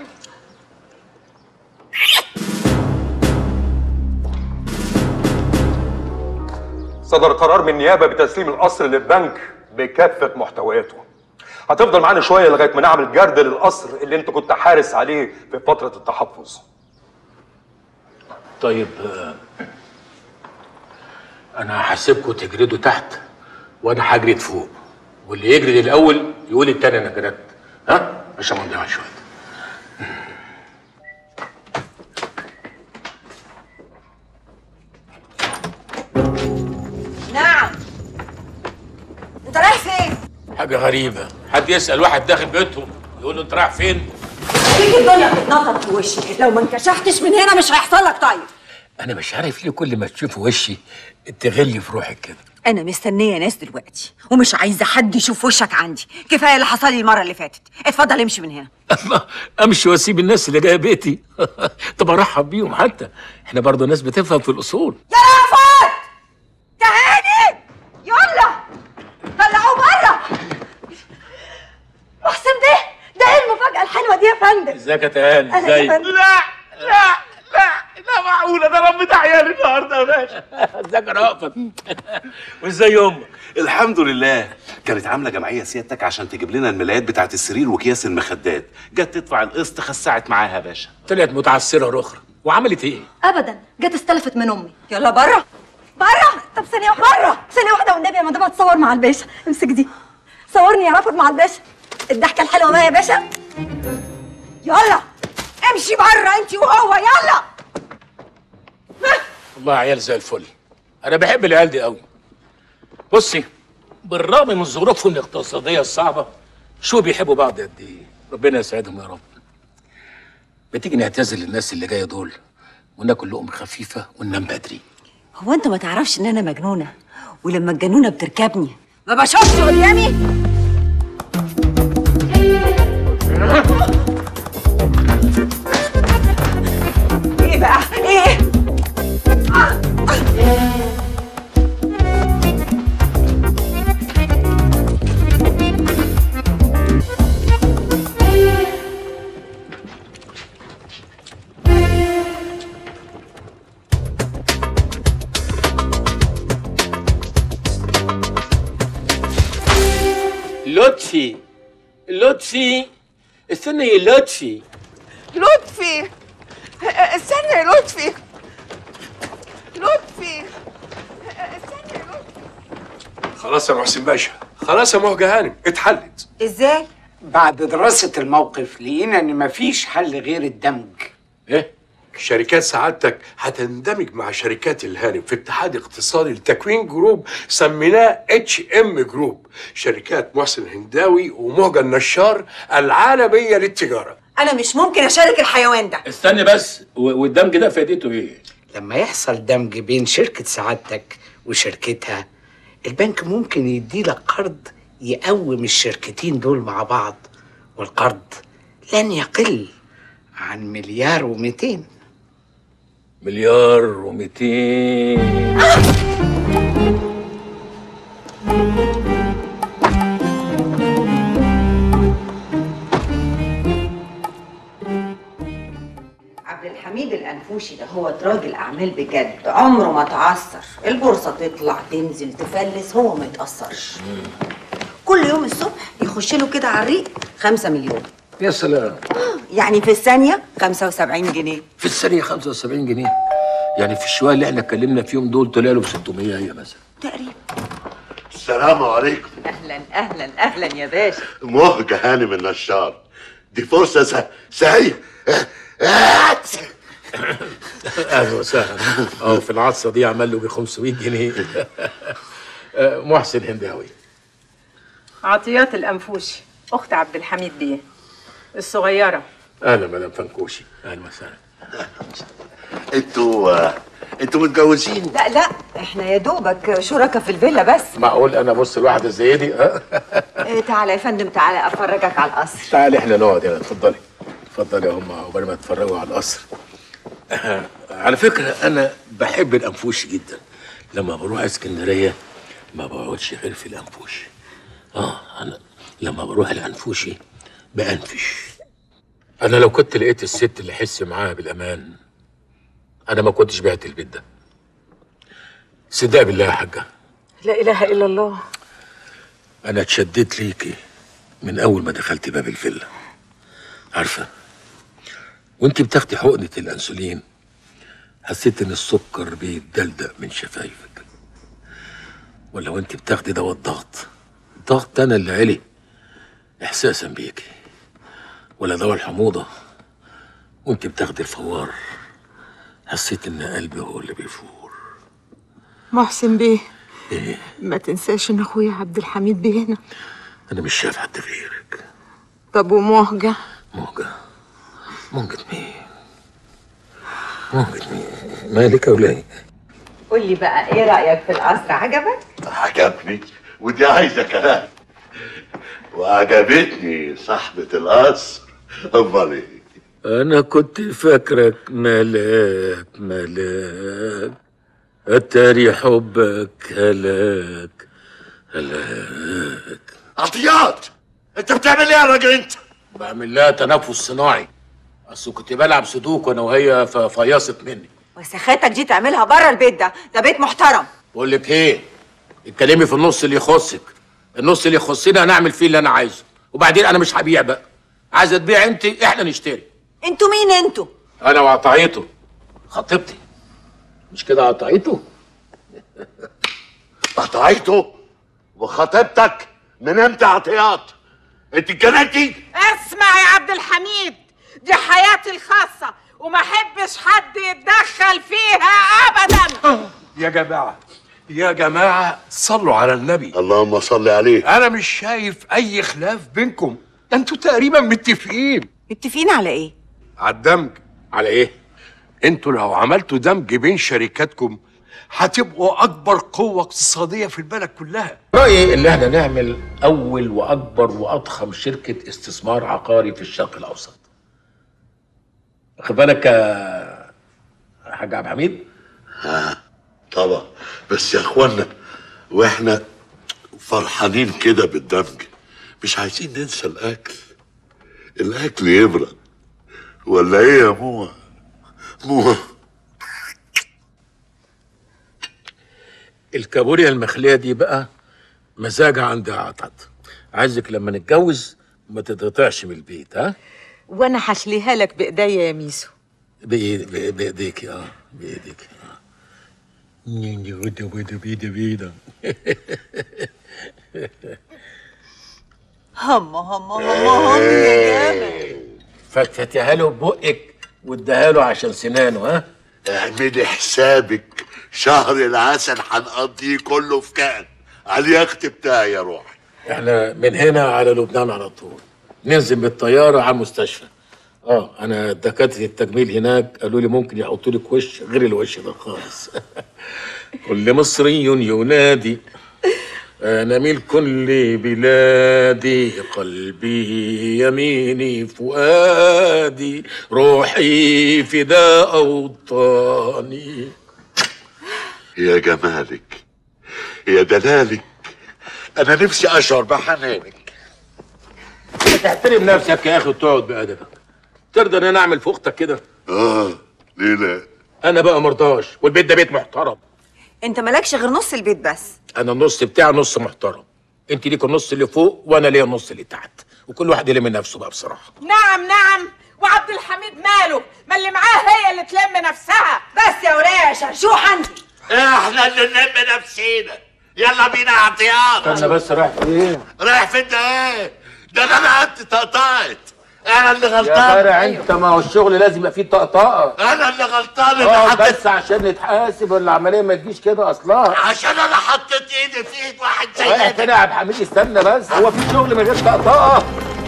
صدر قرار من النيابه بتسليم القصر للبنك بكافه محتوياته. هتفضل معانا شويه لغايه ما نعمل جرد للقصر اللي انت كنت حارس عليه في فتره التحفظ. طيب انا هسيبكم تجردوا تحت وانا هجرد فوق، واللي يجرد الاول يقول التاني انا جردت، ها؟ عشان ما نضيعش وقت. نعم. انت رايح فين؟ حاجة غريبة، حد يسأل واحد داخل بيتهم يقول له انت رايح فين؟ تيجي الدنيا بتنطط في وشي، لو ما انكشفتش من هنا مش هيحصل لك. طيب انا مش عارف ليه كل ما تشوف وشي تغلي في روحك كده. انا مستنيه ناس دلوقتي ومش عايزه حد يشوف وشك عندي، كفايه اللي حصل لي المره اللي فاتت. اتفضل امشي من هنا. امشي واسيب الناس اللي جايه بيتي؟ طب ارحب بيهم، حتى احنا برضه ناس بتفهم في الاصول. يا رافض تعالي يلا طلعوه بره. محسن بيه، ده ايه المفاجاه الحلوه دي يا فندم؟ ازيك يا تهاني؟ ازيك؟ لا لا لا لا معقولة ده ربيت عيالي النهارده يا باشا. ازيك يا رأفت؟ وازاي امك؟ الحمد لله. كانت عاملة جمعية سيادتك عشان تجيب لنا الملايات بتاعت السرير واكياس المخدات، جت تدفع القسط خسعت معاها يا باشا. طلعت متعسرة رخرة، وعملت ايه؟ ابدا، جت استلفت من امي. يلا بره بره. طب ثانية واحدة بره، ثانية واحدة والنبي يا مدام هتصور مع الباشا. امسك دي، صورني يا رافض مع الباشا. الضحكة الحلوة بقى يا باشا. يلا امشي بره انت وهو، يلا. والله عيال زي الفل، انا بحب العيال دي قوي. بصي، بالرغم من ظروفهم الاقتصاديه الصعبه شو بيحبوا بعض قد ايه. ربنا يسعدهم يا رب. بتيجي نعتذر للناس اللي جايه دول وناكل لقمه خفيفه وننام بدري. هو انت ما تعرفش ان انا مجنونه، ولما الجنونه بتركبني ما بشوفش قدامي؟ لطفي لطفي استنى يا لطفي. لطفي استنى يا لطفي. لطفي استنى يا لطفي. خلاص يا محسن باشا، خلاص يا مهجة هانم، اتحلت. ازاي؟ بعد دراسة الموقف لقينا ان مفيش حل غير الدمج. ايه؟ شركات سعادتك هتندمج مع شركات الهانم في اتحاد اقتصادي لتكوين جروب سميناه اتش ام جروب، شركات محسن الهنداوي ومهجة النشار العالمية للتجارة. انا مش ممكن اشارك الحيوان ده. استني بس، والدمج ده فائدته ايه؟ لما يحصل دمج بين شركة سعادتك وشركتها، البنك ممكن يديلك قرض يقوم الشركتين دول مع بعض، والقرض لن يقل عن مليار ومئتين. مليار ومئتين. عبد الحميد الأنفوشي ده هو راجل أعمال بجد، عمره ما تعثر، البورصة تطلع تنزل تفلس هو ما يتأثرش. كل يوم الصبح يخش له كده على الريق خمسة مليون. يا سلام. يعني في الثانية خمسة وسبعين جنيه. في الثانية خمسة وسبعين جنيه؟ يعني في الشوية اللي احنا اتكلمنا فيهم دول طلع له ب ستمية هي مثلا. تقريبا. السلام عليكم. أهلا أهلا أهلا يا باشا. مهجة هانم النشار، دي فرصة س... سعيدة. اهلا وسهلا. اه في العطسة دي عمل له ب خمسمية جنيه. محسن هنداوي. عطيات الأنفوشي، أخت عبد الحميد بيه الصغيرة. اهلا مدام فنكوشي، اهلا وسهلا. انتوا انتوا متجوزين؟ لا لا احنا يا دوبك شركاء في الفيلا بس. معقول انا بص الواحدة زي دي؟ ها؟ إيه تعالى يا فندم، تعالى افرجك على القصر. تعالي احنا نقعد هنا، اتفضلي اتفضلي يا هم عقبال ما تتفرجوا على القصر. على فكرة أنا بحب الأنفوشي جدا، لما بروح اسكندرية ما بقعدش غير في الأنفوشي. اه أنا لما بروح الأنفوشي بأنفش. أنا لو كنت لقيت الست اللي أحس معاها بالأمان أنا ما كنتش بعت البيت ده. صدق بالله يا حاجة، لا إله إلا الله. أنا اتشددت ليكي من أول ما دخلت باب الفيلا. عارفة وانت بتاخدي حقنة الأنسولين حسيت إن السكر بيتدلدق من شفايفك، ولا وانت بتاخدي دواء الضغط الضغط أنا اللي علي إحساسا بيكي، ولا دواء الحموضة وانت بتاخدي الفوار حسيت إن قلبي هو اللي بيفور. محسن بيه، إيه؟ ما تنساش إن أخويا عبد الحميد بيه هنا. أنا مش شايف حد غيرك. طب ومهجة؟ مهجة مهجة مين؟ مهجة مين؟ مالك يا ولاد؟ قول لي بقى ايه رأيك في القصر، عجبك؟ عجبني، ودي عايزة كلام. وعجبتني صاحبة القصر. امال ايه؟ أنا كنت فاكرك ملاك ملاك، أتاري حبك هلاك هلاك. عطيات، أنت بتعمل إيه يا راجل أنت؟ بعمل لها تنفس صناعي، أصل كنت بلعب سودوكو أنا وهي ففيصت مني. وسخاتك دي تعملها بره البيت ده، ده بيت محترم. بقول لك إيه؟ اتكلمي في النص اللي يخصك، النص اللي يخصني هنعمل فيه اللي أنا عايزه، وبعدين أنا مش هبيع بقى. عايزة تبيع أنت، إحنا نشتري. انتوا مين انتوا؟ أنا وقطعيته خطيبتي، مش كده قطعيته؟ قطعيته وخطيبتك من امتى عطيات؟ انت اتجننتي؟ اسمع يا عبد الحميد، دي حياتي الخاصة وما احبش حد يتدخل فيها ابدا. يا جماعة يا جماعة صلوا على النبي. اللهم صل عليه. أنا مش شايف أي خلاف بينكم، ده أنتوا تقريبا متفقين. متفقين على إيه؟ على الدمج. على إيه؟ أنتوا لو عملتوا دمج بين شركاتكم هتبقوا أكبر قوة اقتصادية في البلد كلها. رأيي إن احنا نعمل أول وأكبر وأضخم شركة استثمار عقاري في الشرق الأوسط. واخد بالك يا حاج عبد الحميد؟ ها طبعا، بس يا اخوانا واحنا فرحانين كده بالدمج مش عايزين ننسى الاكل. الاكل يبرد ولا ايه يا موه؟ موه الكابوريا المخليه دي بقى مزاجها عندي عطت. عايزك لما نتجوز ما تتقطعش من البيت، ها؟ وانا هشليها لك بايديا يا ميسو. بإيد- بإيد- بايديكي اه بايديكي اه نيني ودا ودا بيدا بيدا هم هم هم هم يا جمل. فتفتيها له ببقك واديها له عشان سنانه، ها؟ اعملي حسابك شهر العسل هنقضيه كله في كان على اليخت بتاعي يا روحي. احنا من هنا على لبنان على طول، ننزل بالطياره على المستشفى. اه انا دكاتره التجميل هناك قالوا لي ممكن يحطوا لك وش غير الوش ده خالص. كل مصري ينادي انا من كل بلادي، قلبي يميني فؤادي، روحي فداء اوطاني. يا جمالك يا دلالك، انا نفسي اشعر بحنانك. تحترم نفسك يا اخي وتقعد بادبك. ترضى ان انا اعمل في اختك كده؟ اه ليه لا؟ انا بقى مرضاش، والبيت ده بيت محترم. انت مالكش غير نص البيت بس. انا النص بتاعي نص محترم، انت ليك النص اللي فوق وانا ليا النص اللي تحت، وكل واحد يلم نفسه بقى بصراحه. نعم نعم، وعبد الحميد ماله؟ ما اللي معاه هي اللي تلم نفسها. بس يا وليه يا شرشوح انت. احنا اللي نلم نفسينا. يلا بينا يا عطيان. استنى بس، رايح فين؟ رايح فين ده ايه؟ ده انا قعدت طقطقت. انا اللي يا غلطان. فرع انت، ما هو الشغل لازم يبقى فيه طقطقه. انا اللي غلطان اللي اه حطيت. بس عشان نتحاسب والعمليه ما تجيش كده اصلها. عشان انا حطيت ايدي في ايد واحد زي رايح ده. فين يا عبد الحميد؟ استنى بس، هو في شغل من غير طقطقه؟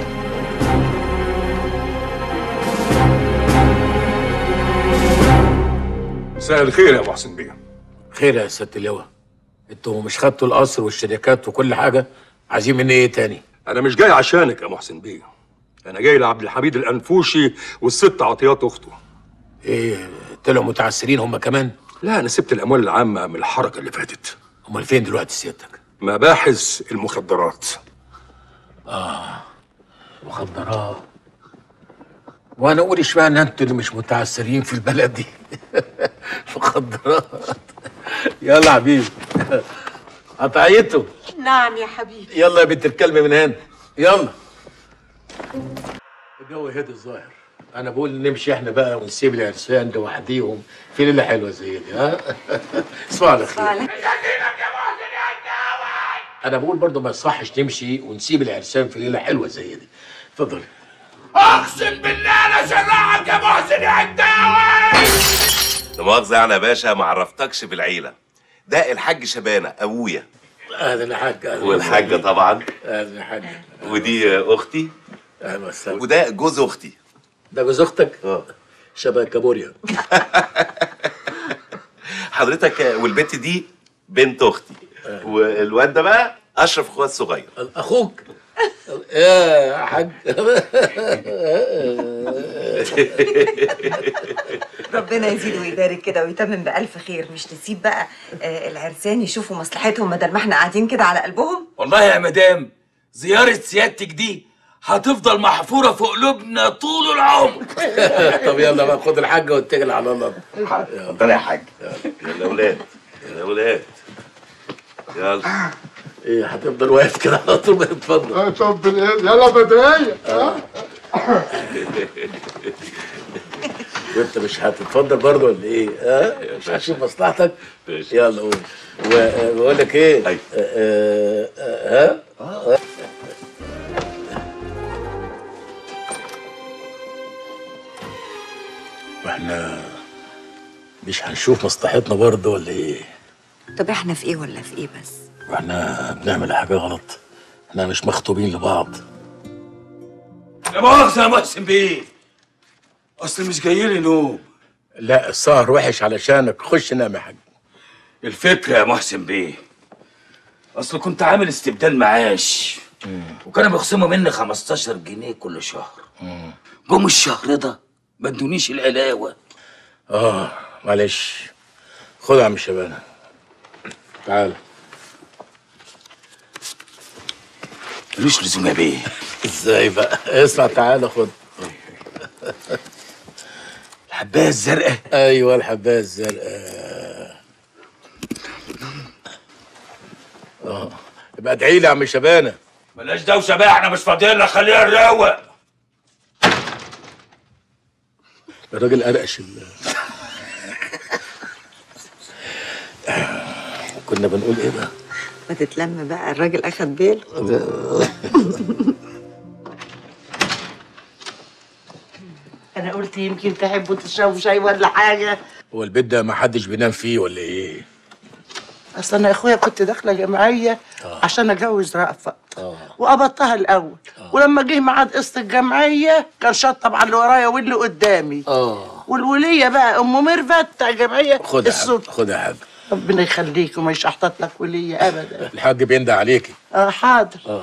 مساء الخير يا محسن بيه. خير يا سياده اللواء، انتوا مش خدتوا القصر والشركات وكل حاجه؟ عايزين مني ايه تاني؟ انا مش جاي عشانك يا محسن بيه، انا جاي لعبد الحميد الانفوشي والست عطيات اخته. ايه طلعوا متعسرين هم كمان؟ لا انا سبت الاموال العامه من الحركه اللي فاتت. امال فين دلوقتي سيادتك؟ مباحث المخدرات. اه مخدرات. وانا اقول اشمعنى انتوا اللي مش متعسرين في البلد دي؟ مخدرات. يلا يا حبيبي قطعيته. نعم يا حبيبي. يلا يا بنت الكلب من هنا، يلا. الجو هدي الظاهر، انا بقول نمشي احنا بقى ونسيب العرسان لوحديهم في ليله حلوه زي دي، ها؟ اسمعوا على خير. انا بقول برضو ما يصحش نمشي ونسيب العرسان في ليله حلوه زي دي. اتفضل. اقسم بالله انا شرعك يا محسن يا عداوي. لا مؤاخذة يعني يا باشا، ما عرفتكش بالعيلة. ده الحاج شبانة أبويا. اهلا يا حاج. والحاجة طبعا. اهلا يا حاج. ودي أختي. اهلا وسهلا. وده جوز أختي. ده جوز أختك؟ اه. شبه كابوريا. حضرتك والبنت دي بنت أختي. والواد ده بقى أشرف أخويا الصغير. أخوك؟ يا حاج. ربنا يزيد ويبارك كده ويتمم بألف خير. مش نسيب بقى آه العرسان يشوفوا مصلحتهم بدل ما احنا قاعدين كده على قلبهم. والله يا مدام زيارة سيادتك دي هتفضل محفورة في قلوبنا طول العمر. طب يلا بقى خد الحاجة واتكل على الله. اتفضل يا حاج. يلا يا ولاد. يلا يا ولاد. يلا. ايه هتفضل واقف كده على طول؟ اتفضل. طب يلا بداية. وانت مش هتتفضل برضه ولا ايه؟ ها؟ مش هتشوف مصلحتك؟ يلا قول. وبقول لك ايه؟ ها؟ واحنا مش هنشوف مصلحتنا برضه ولا ايه؟ طب احنا في ايه ولا في ايه بس؟ واحنا بنعمل حاجة غلط؟ احنا مش مخطوبين لبعض. لا مؤاخذة يا محسن بيه، أصل مش جاي لي نوم. لا السهر وحش علشانك، خش نام يا حاج. الفكرة يا محسن بيه، أصل كنت عامل استبدال معاش وكانوا بيخصموا مني خمستاشر جنيه كل شهر. جم الشهر ده ما ادونيش العلاوة. اه معلش، خد يا عم شبانة، تعال. ملوش لزوم يا بيه. ازاي بقى؟ اسمع تعالى خد. الحباية الزرقاء. ايوه الحباية الزرقاء. اه يبقى ادعي لي يا عم شبانة. بلاش دوشه بقى، احنا مش فاضيين لك، خلينا نروق. الراجل قرقش ال كنا بنقول ايه بقى؟ ما تتلم بقى، الراجل اخد باله. انا قلت يمكن تحبوا تشربوا شاي ولا حاجه. هو البيت ده ما حدش بينام فيه ولا ايه؟ اصل انا يا اخويا كنت داخله جمعيه آه. عشان اتجوز رأفت اه وقبضتها الاول آه. ولما جه ميعاد قسط الجمعيه كان شطب على اللي ورايا واللي قدامي اه والوليه بقى ام ميرفت بتاع الجمعيه خد الصبح. خد يا حاج. ربنا يخليك وما يشحطط لك وليه ابدا. الحاج بيندى عليكي. اه حاضر. اه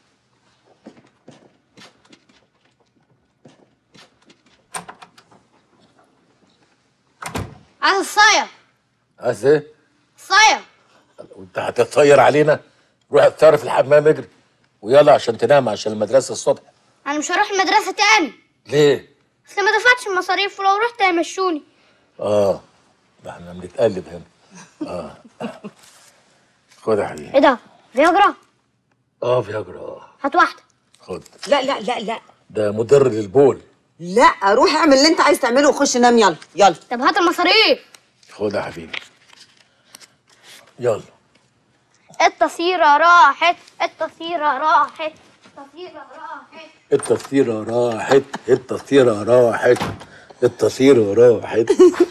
عايز الصاية. عايز ايه؟ الصاية. وانت هتطير علينا؟ روح اتصرف في الحمام اجري ويلا عشان تنام عشان المدرسه الصبح. انا مش هروح المدرسة تاني. ليه؟ اصل ما دفعتش المصاريف ولو رحت هيمشوني. اه ده احنا بنتقلب هنا. اه خد يا حبيبي. ايه ده؟ فياجرا؟ اه فياجرا. هات واحدة. خد. لا لا لا لا ده مضر للبول. لا، روح اعمل اللي انت عايز تعمله وخش نام. يلا يلا. طب هات المصاريف. خد يا حبيبي. يلا. التصيرة راحت، التصيرة راحت، التصيرة راحت. التصيرة راحت، التصيرة راحت، التصيرة راحت.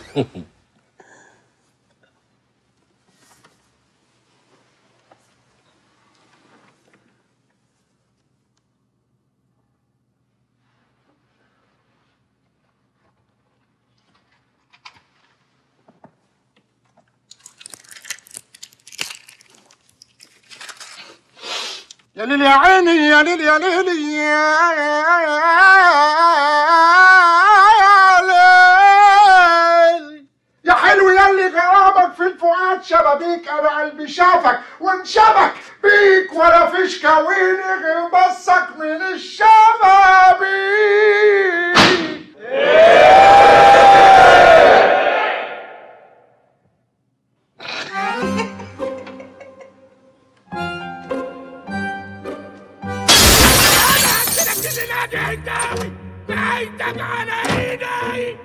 يا ليل يا عيني يا ليل يا ليل يا ليل يا حلو ياللي غرامك في الفؤاد شبابيك. انا قلبي شافك وانشبك بيك ولا فيش كويني غير بصك من الشبابيك. بعيدك على ايدي.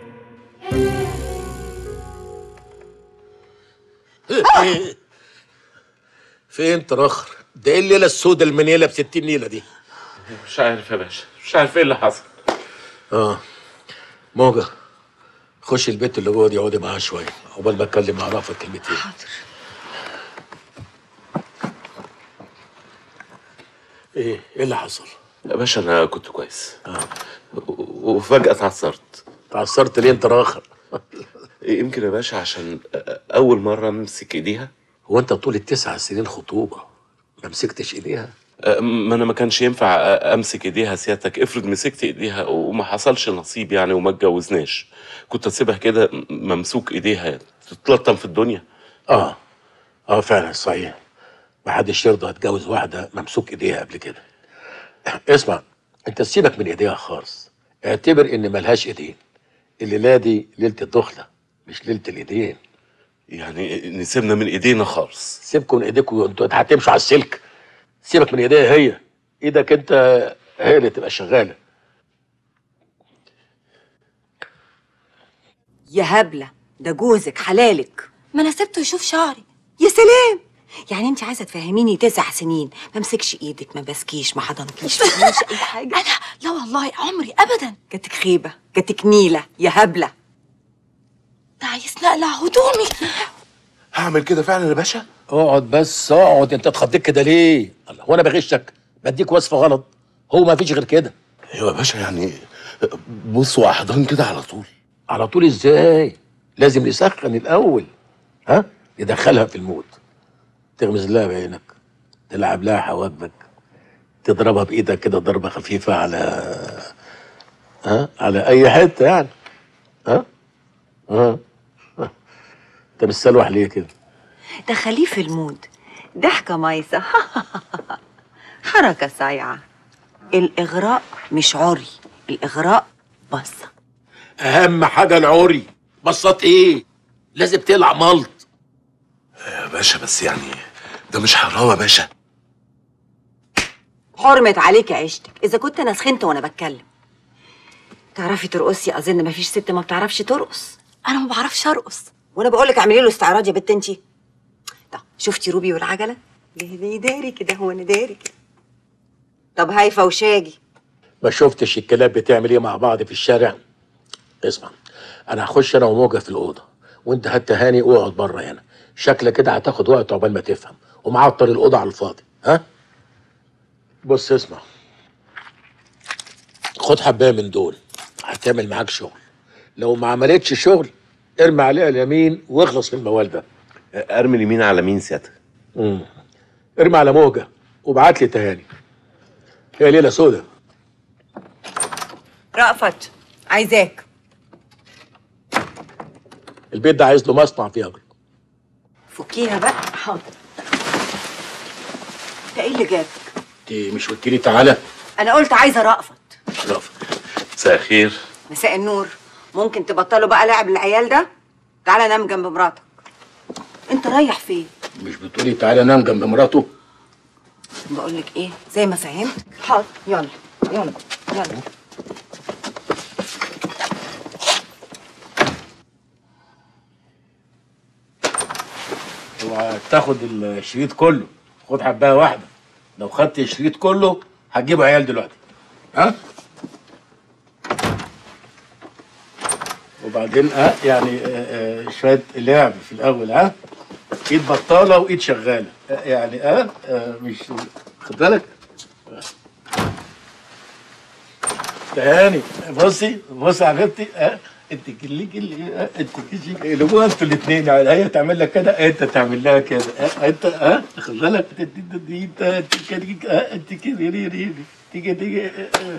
فين تراخر؟ ده ايه الليله السوداء المنيله ب ستين نيله دي؟ مش عارف يا باشا، مش عارف ايه اللي حصل. اه موجة خش البيت اللي جوه دي اقعدي معاها شويه عقبال ما اتكلم مع رأفت كلمتين. حاضر. ايه ايه اللي حصل؟ يا باشا انا كنت كويس اه وفجأة اتعثرت. اتعثرت ليه انت راخر؟ يمكن يا باشا عشان اول مرة امسك ايديها. هو انت طول التسع سنين خطوبة ما مسكتش ايديها؟ ما انا ما كانش ينفع امسك ايديها سيادتك، افرض مسكت ايديها وما حصلش نصيب يعني وما اتجوزناش، كنت اسيبها كده ممسوك ايديها تتلطم في الدنيا. اه اه فعلا صحيح، ما حدش يرضى يتجوز واحدة ممسوك ايديها قبل كده. اسمع، انت سيبك من ايديها خالص، اعتبر ان ملهاش ايدين. الليله دي ليله الدخله مش ليله الايدين. يعني نسيبنا من ايدينا خالص؟ سيبكم من ايديكم، انتوا هتمشوا على السلك. سيبك من ايديها هي، ايدك انت هي اللي تبقى شغاله. يا هبله، ده جوزك حلالك. ما انا سبته يشوف شعري. يا سلام، يعني انت عايزه تفهميني تسع سنين ما مسكش ايدك، ما بسكيش، ما حضنكيش، ما عملش اي حاجه؟ انا لا والله عمري ابدا. جاتك خيبه، جاتك نيله يا هبله. ده عايز نقلع هدومي. هعمل كده فعلا يا باشا؟ اقعد بس اقعد، انت اتخضيت كده ليه؟ هو انا بغشك؟ بديك وصفه غلط، هو ما فيش غير كده. ايوه يا باشا، يعني بص واحضان كده على طول. على طول ازاي؟ لازم نسخن الاول، ها؟ ندخلها في المود، تغمز لها بعينك، تلعب لها حواجبك، تضربها بايدك كده ضربه خفيفه على ها على اي حته يعني. ها ها انت مستلوح ليه كده؟ دخليه في المود، ضحكه مايسه. حركه صايعه. الاغراء مش عري، الاغراء بصه. اهم حاجه العري. بصات ايه؟ لازم تقلع ملط يا باشا بس يعني ده مش حرام يا باشا. حرمت عليكي عيشتك اذا كنت انا سخنت وانا بتكلم. تعرفي ترقصي؟ اظن مفيش ست ما بتعرفش ترقص. انا ما بعرفش ارقص. وانا بقول لك اعملي له استعراض يا بت انتي. طب شفتي روبي والعجله؟ داري كده، هو انا داري كده. طب هايفه وشاجي؟ ما شفتش الكلاب بتعمل ايه مع بعض في الشارع؟ اسمع، انا هخش انا وموجه في الاوضه، وانت هات هاني واقعد بره هنا. شكلك كده هتاخد وقت عقبال ما تفهم ومعطل الاوضه على الفاضي. ها؟ بص اسمع، خد حبايه من دول هتعمل معاك شغل. لو ما عملتش شغل ارمي عليها اليمين واخلص من الموال ده. ارمي اليمين على مين سيادتك؟ امم ارمي على موجه وابعت لي تهاني. هي ليله سودا. رأفت عايزاك. البيت ده عايز له مصنع فيه اجر. فكيها بقى. حاضر. انت ايه اللي جابك؟ انت مش قلت لي تعالى؟ انا قلت عايزه رأفت. رأفت مساء الخير. مساء النور. ممكن تبطلوا بقى لعب العيال ده؟ تعالى نام جنب مراتك. انت رايح فين؟ مش بتقولي تعالى نام جنب مراته؟ بقول لك ايه، زي ما فهمت. حاضر. يلا يلا يلا. اوعى تاخد الشريط كله، خد حبايه واحده. لو خدت الشريط كله هتجيبوا عيال دلوقتي. ها؟ وبعدين اه يعني آه آه شويه لعب في الاول. ها؟ ايد بطاله وايد شغاله. آه يعني اه, آه مش خد بالك. تهاني بصي بصي يا حبيبتي. اه انت كلي كلي اه انت كلي اللي انتوا الاثنين يعني. هي تعمل لك كده انت تعمل لها كده. اه انت اه خد بالك. انت انت انت كده اه انت كده تيجي تيجي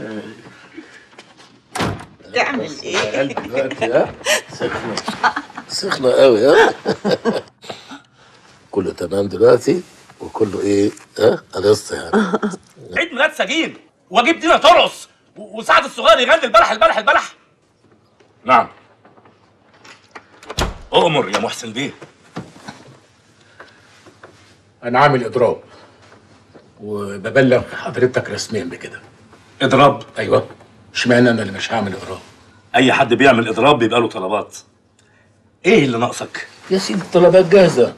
تعمل ايه؟ قلبي دلوقتي ها سخنه سخنه قوي. ها كله تمام دلوقتي وكله ايه ها قلصت يعني. عيد ميلاد سجين واجيب دينا ترقص وسعد الصغير يغني البلح البلح البلح. نعم. اؤمر يا محسن بيه. انا عامل اضراب وببلغ حضرتك رسميا بكده. اضراب؟ ايوه. اشمعنى انا اللي مش هعمل اضراب؟ اي حد بيعمل اضراب بيبقى له طلبات. ايه اللي ناقصك؟ يا سيدي الطلبات جاهزه.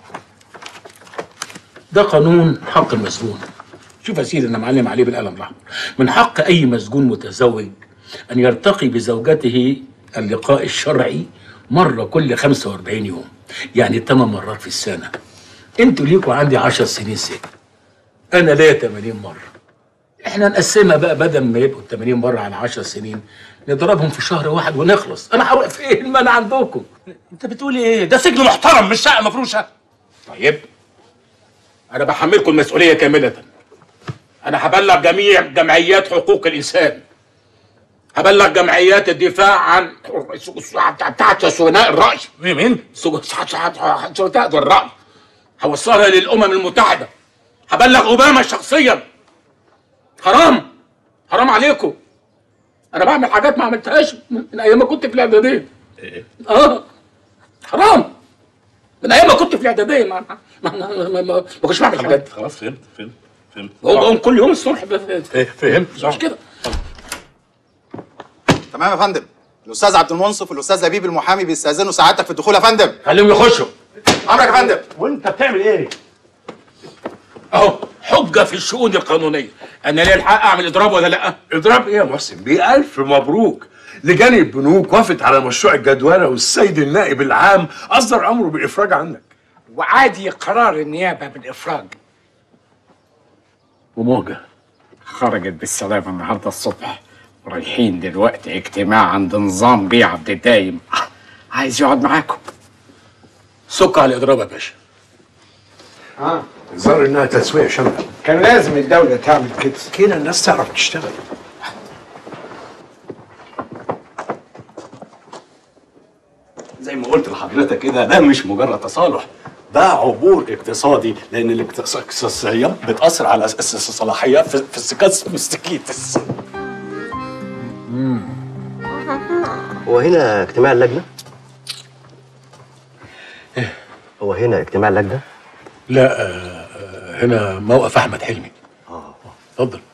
ده قانون حق المسجون. شوف يا سيدي انا معلم عليه بالقلم الاحمر. من حق اي مسجون متزوج ان يرتقي بزوجته اللقاء الشرعي مره كل خمسة وأربعين يوم، يعني ثمان مرات في السنه. انتوا ليكوا عندي عشر سنين سجن، انا ليا ثمانين مره. احنا نقسمها بقى بدل ما يبقوا ثمانين مره على عشر سنين نضربهم في شهر واحد ونخلص. انا هروح في ايه المانع عندكم؟ انت بتقول ايه؟ ده سجن محترم مش شقه مفروشه. طيب انا بحملكم المسؤوليه كامله. انا هبلغ جميع جمعيات حقوق الانسان، هبلغ جمعيات الدفاع عن بتاعت سجناء الرأي. مين؟ سجناء الرأي. هوصلها للأمم المتحدة، هبلغ أوباما شخصيا. حرام حرام عليكم. أنا بعمل حاجات ما عملتهاش من أيام ما كنت في الإعدادية. ايه؟ آه حرام. من أيام ما كنت في الإعدادية ما ما ما ما, ما, ما كنتش بعمل حاجات. خلاص فهمت فهمت فهمت. بقوم كل يوم الصبح. فهمت مش كده. تمام يا فندم. الاستاذ عبد المنصف والاستاذ لبيب المحامي بيستاذنوا سعادتك في الدخول يا فندم. خليهم يخشوا. امرك يا فندم. وانت بتعمل ايه؟ اهو حجه في الشؤون القانونيه. انا ليه الحق اعمل اضراب ولا لا؟ اضراب ايه يا محسن بيه؟ الف مبروك. لجان البنوك وافت على مشروع الجدوله والسيد النائب العام اصدر امره بالافراج عنك. وعادي قرار النيابه بالافراج. وموجه خرجت بالسلامه النهارده الصبح، ورايحين دلوقتي اجتماع عند نظام بيه عبد الدايم، عايز يقعد معاكم. سك على الاضراب يا باشا. اه الظاهر انها تسويه شامله. كان لازم الدوله تعمل كده، كده الناس تعرف تشتغل. زي ما قلت لحضرتك كده، ده مش مجرد تصالح، ده عبور اقتصادي، لان الاقتصاديات بتاثر على الصلاحيات في السكاس مستكيتس. هو هنا اجتماع اللجنه؟ هو هنا اجتماع اللجنه؟ لا آه هنا موقف احمد حلمي. اه اتفضل.